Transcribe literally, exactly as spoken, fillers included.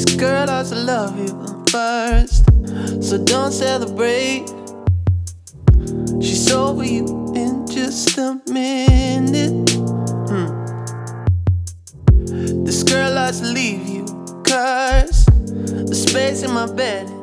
This girl has to love you first, so don't celebrate. She's over you in just a minute. hmm. This girl has to leave you, cause the space in my bed